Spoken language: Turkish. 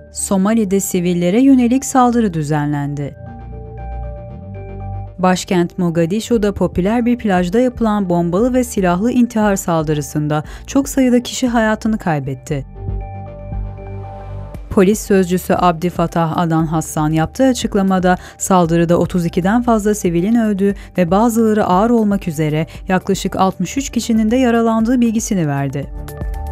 Somali'de sivillere yönelik saldırı düzenlendi. Başkent Mogadishu'da popüler bir plajda yapılan bombalı ve silahlı intihar saldırısında çok sayıda kişi hayatını kaybetti. Polis sözcüsü Abdi Fatah Adan Hassan yaptığı açıklamada saldırıda 32'den fazla sivilin öldüğü ve bazıları ağır olmak üzere yaklaşık 63 kişinin de yaralandığı bilgisini verdi.